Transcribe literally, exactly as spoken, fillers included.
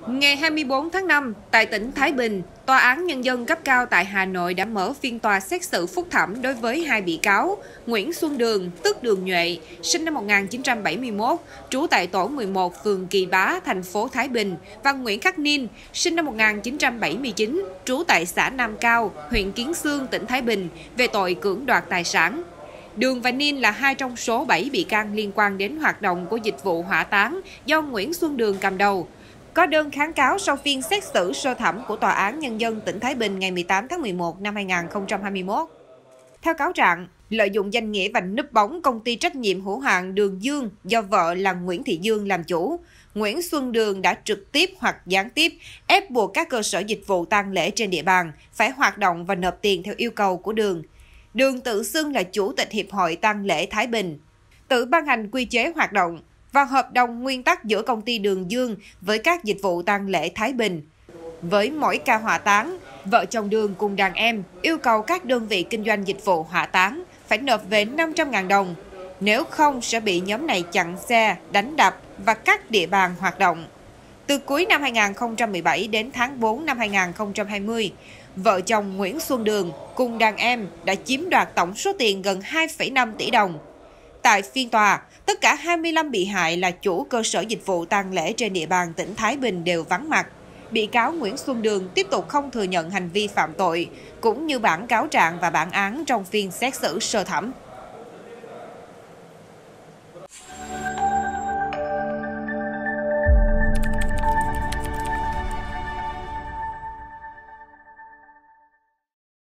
Ngày hai mươi tư tháng năm, tại tỉnh Thái Bình, Tòa án Nhân dân cấp cao tại Hà Nội đã mở phiên tòa xét xử phúc thẩm đối với hai bị cáo Nguyễn Xuân Đường, tức Đường Nhuệ, sinh năm một nghìn chín trăm bảy mươi mốt, trú tại tổ mười một, phường Kỳ Bá, thành phố Thái Bình, và Nguyễn Khắc Ninh, sinh năm một nghìn chín trăm bảy mươi chín, trú tại xã Nam Cao, huyện Kiến Xương, tỉnh Thái Bình, về tội cưỡng đoạt tài sản. Đường và Ninh là hai trong số bảy bị can liên quan đến hoạt động của dịch vụ hỏa táng do Nguyễn Xuân Đường cầm đầu. Có đơn kháng cáo sau phiên xét xử sơ thẩm của Tòa án Nhân dân tỉnh Thái Bình ngày mười tám tháng mười một năm hai nghìn không trăm hai mươi mốt. Theo cáo trạng, lợi dụng danh nghĩa và núp bóng công ty trách nhiệm hữu hạn Đường Dương do vợ là Nguyễn Thị Dương làm chủ, Nguyễn Xuân Đường đã trực tiếp hoặc gián tiếp ép buộc các cơ sở dịch vụ tang lễ trên địa bàn phải hoạt động và nộp tiền theo yêu cầu của Đường. Đường tự xưng là Chủ tịch Hiệp hội Tang lễ Thái Bình, tự ban hành quy chế hoạt động và hợp đồng nguyên tắc giữa công ty Đường Dương với các dịch vụ tang lễ Thái Bình. Với mỗi ca hỏa táng, vợ chồng Đường cùng đàn em yêu cầu các đơn vị kinh doanh dịch vụ hỏa táng phải nộp về năm trăm nghìn đồng. Nếu không sẽ bị nhóm này chặn xe, đánh đập và cắt địa bàn hoạt động. Từ cuối năm hai nghìn không trăm mười bảy đến tháng tư năm hai nghìn không trăm hai mươi, vợ chồng Nguyễn Xuân Đường cùng đàn em đã chiếm đoạt tổng số tiền gần hai phẩy năm tỷ đồng. Tại phiên tòa, tất cả hai mươi lăm bị hại là chủ cơ sở dịch vụ tang lễ trên địa bàn tỉnh Thái Bình đều vắng mặt. Bị cáo Nguyễn Xuân Đường tiếp tục không thừa nhận hành vi phạm tội, cũng như bản cáo trạng và bản án trong phiên xét xử sơ thẩm.